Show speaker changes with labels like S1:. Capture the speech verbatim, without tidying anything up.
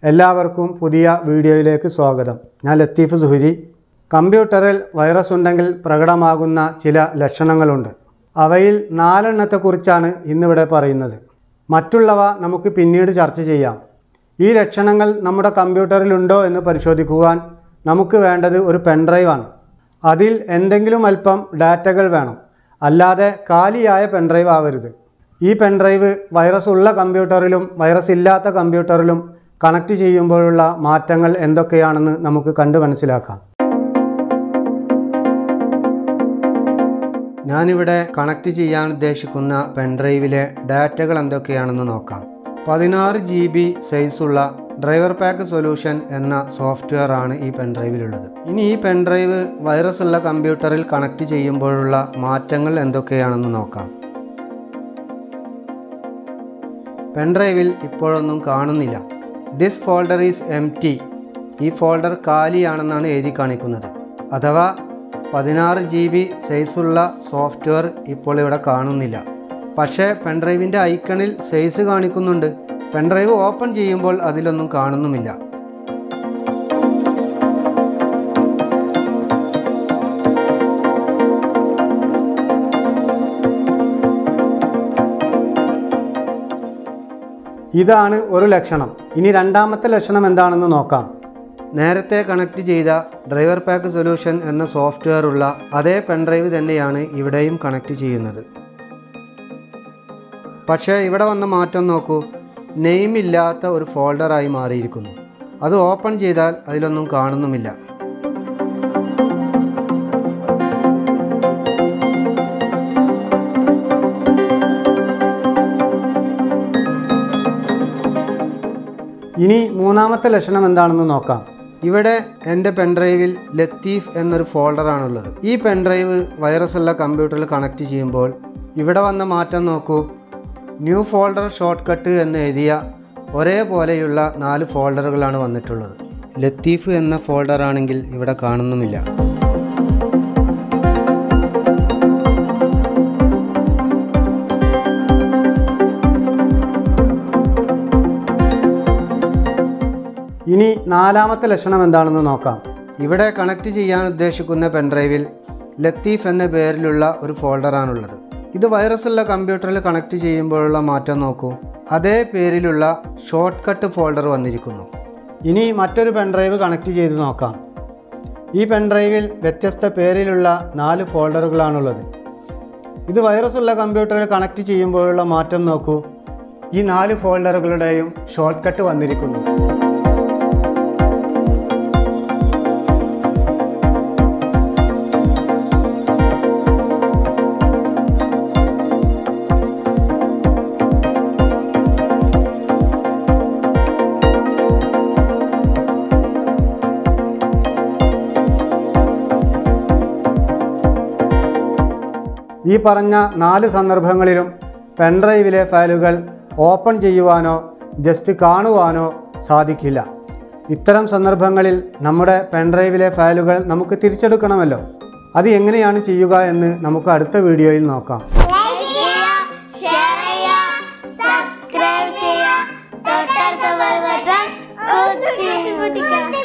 S1: എല്ലാവർക്കും പുതിയ വീഡിയോയിലേക്ക് സ്വാഗതം. ഞാൻ ലത്തീഫ് സുഹരി. കമ്പ്യൂട്ടറിൽ വൈറസ് ഉണ്ടെങ്കിൽ പ്രകടമാകുന്ന ചില ലക്ഷണങ്ങളുണ്ട്. അവയിൽ നാലെണ്ണത്തെക്കുറിച്ചാണ് ഇന്നിവിടെ പറയുന്നത്. മറ്റുള്ളവ നമുക്ക് പിന്നീട് ചർച്ച ചെയ്യാം. ഈ ലക്ഷണങ്ങൾ നമ്മുടെ കമ്പ്യൂട്ടറിലുണ്ടോ എന്ന് പരിശോധിക്കുവാൻ നമുക്ക് വേണ്ടത് ഒരു പെൻഡ്രൈവാണ്. അതിൽ എന്തെങ്കിലും അല്പം ഡാറ്റകൾ വേണം. അല്ലാതെ കാലിയായ പെൻഡ്രൈവ് ആവരുത്. ഈ പെൻഡ്രൈവ് വൈറസ് ഉള്ള കമ്പ്യൂട്ടറിലും വൈറസ് ഇല്ലാത്ത കമ്പ്യൂട്ടറിലും കണക്റ്റ് ചെയ്യുമ്പോഴുള്ള മാറ്റങ്ങൾ എന്തൊക്കെയാണെന്ന് നമുക്ക് കണ്ടു മനസ്സിലാക്കാം. ഞാനിവിടെ കണക്റ്റ് ചെയ്യാൻ ഉദ്ദേശിക്കുന്ന പെൻഡ്രൈവിലെ ഡാറ്റകൾ എന്തൊക്കെയാണെന്ന് നോക്കാം. പതിനാറ് ജി ബി സൈസുള്ള ഡ്രൈവർ പാക്ക് സൊല്യൂഷൻ എന്ന സോഫ്റ്റ്വെയർ ആണ് ഈ പെൻഡ്രൈവിലുള്ളത്. ഇനി ഈ പെൻഡ്രൈവ് വൈറസ് ഉള്ള കമ്പ്യൂട്ടറിൽ കണക്റ്റ് ചെയ്യുമ്പോഴുള്ള മാറ്റങ്ങൾ എന്തൊക്കെയാണെന്ന് നോക്കാം. പെൻഡ്രൈവിൽ ഇപ്പോഴൊന്നും കാണുന്നില്ല. This folder is empty. ഈ ഫോൾഡർ കാലിയാണെന്നാണ് എഴുതി കാണിക്കുന്നത്. അഥവാ പതിനാറ് ജി ബി സൈസുള്ള സോഫ്റ്റ്വെയർ ഇപ്പോൾ ഇവിടെ കാണുന്നില്ല. പക്ഷേ പെൻഡ്രൈവിൻ്റെ ഐക്കണിൽ സൈസ് കാണിക്കുന്നുണ്ട്. പെൻഡ്രൈവ് ഓപ്പൺ ചെയ്യുമ്പോൾ അതിലൊന്നും കാണുന്നുമില്ല. ഇതാണ് ഒരു ലക്ഷണം. ഇനി രണ്ടാമത്തെ ലക്ഷണം എന്താണെന്ന് നോക്കാം. നേരത്തെ കണക്റ്റ് ചെയ്ത ഡ്രൈവർ പാക്ക് സൊല്യൂഷൻ എന്ന സോഫ്റ്റ്വെയർ ഉള്ള അതേ പെൻഡ്രൈവ് തന്നെയാണ് ഇവിടെയും കണക്റ്റ് ചെയ്യുന്നത്. പക്ഷേ ഇവിടെ വന്ന മാറ്റം നോക്കൂ. നെയിം ഇല്ലാത്ത ഒരു ഫോൾഡറായി മാറിയിരിക്കുന്നു. അത് ഓപ്പൺ ചെയ്താൽ അതിലൊന്നും കാണുന്നുമില്ല. ഇനി മൂന്നാമത്തെ ലക്ഷണം എന്താണെന്ന് നോക്കാം. ഇവിടെ എൻ്റെ പെൻഡ്രൈവിൽ ലത്തീഫ് എന്നൊരു ഫോൾഡറാണുള്ളത്. ഈ പെൻഡ്രൈവ് വൈറസ് ഉള്ള കമ്പ്യൂട്ടറിൽ കണക്റ്റ് ചെയ്യുമ്പോൾ ഇവിടെ വന്ന മാറ്റം നോക്കൂ. ന്യൂ ഫോൾഡർ ഷോർട്ട് കട്ട് എന്ന് എഴുതിയ ഒരേപോലെയുള്ള നാല് ഫോൾഡറുകളാണ് വന്നിട്ടുള്ളത്. ലത്തീഫ് എന്ന ഫോൾഡറാണെങ്കിൽ ഇവിടെ കാണുന്നുമില്ല. ഇനി നാലാമത്തെ ലക്ഷണം എന്താണെന്ന് നോക്കാം. ഇവിടെ കണക്റ്റ് ചെയ്യാൻ ഉദ്ദേശിക്കുന്ന പെൻഡ്രൈവിൽ ലത്തീഫ് എന്ന പേരിലുള്ള ഒരു ഫോൾഡറാണുള്ളത്. ഇത് വൈറസ് ഉള്ള കമ്പ്യൂട്ടറിൽ കണക്റ്റ് ചെയ്യുമ്പോഴുള്ള മാറ്റം നോക്കൂ. അതേ പേരിലുള്ള ഷോർട്ട് കട്ട് ഫോൾഡർ വന്നിരിക്കുന്നു. ഇനി മറ്റൊരു പെൻഡ്രൈവ് കണക്റ്റ് ചെയ്ത് നോക്കാം. ഈ പെൻഡ്രൈവിൽ വ്യത്യസ്ത പേരിലുള്ള നാല് ഫോൾഡറുകളാണുള്ളത്. ഇത് വൈറസ് ഉള്ള കമ്പ്യൂട്ടറിൽ കണക്റ്റ് ചെയ്യുമ്പോഴുള്ള മാറ്റം നോക്കൂ. ഈ നാല് ഫോൾഡറുകളുടെയും ഷോർട്ട് കട്ട് വന്നിരിക്കുന്നു. ഈ പറഞ്ഞ നാല് സന്ദർഭങ്ങളിലും പെൻഡ്രൈവിലെ ഫയലുകൾ ഓപ്പൺ ചെയ്യുവാനോ ജസ്റ്റ് കാണുവാനോ സാധിക്കില്ല. ഇത്തരം സന്ദർഭങ്ങളിൽ നമ്മുടെ പെൻഡ്രൈവിലെ ഫയലുകൾ നമുക്ക് തിരിച്ചെടുക്കണമല്ലോ. അത് എങ്ങനെയാണ് ചെയ്യുക എന്ന് നമുക്ക് അടുത്ത വീഡിയോയിൽ നോക്കാം.
S2: സബ്സ്ക്രൈബ് ചെയ്യുക, തൊട്ടടുത്ത ബെൽ ബട്ടൺ